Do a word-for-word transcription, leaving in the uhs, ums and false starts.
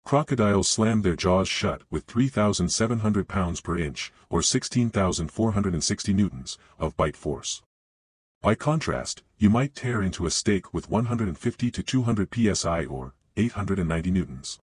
Crocodiles slam their jaws shut with three thousand seven hundred pounds per inch, or sixteen thousand four hundred sixty newtons, of bite force. By contrast, you might tear into a steak with one hundred fifty to two hundred psi or eight hundred ninety newtons.